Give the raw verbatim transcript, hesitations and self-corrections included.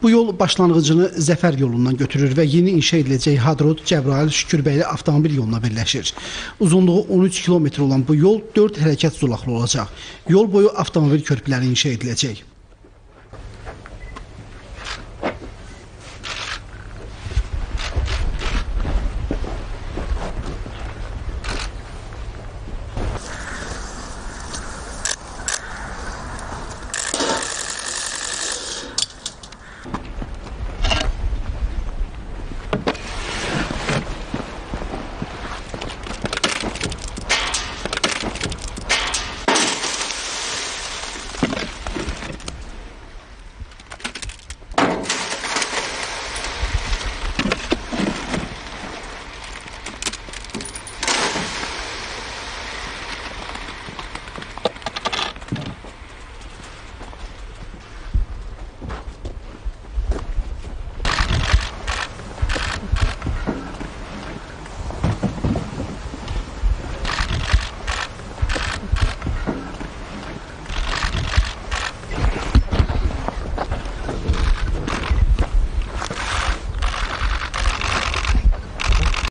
Bu yol başlanğıcını Zəfər yolundan götürür və yeni inşa ediləcək Hadrut Cəbrayıl Şükürbəyli avtomobil yoluna birləşir. Uzunluğu on üç kilometr olan bu yol dörd hərəkət zolaqlı olacaq. Yol boyu avtomobil körpüləri inşa ediləcək.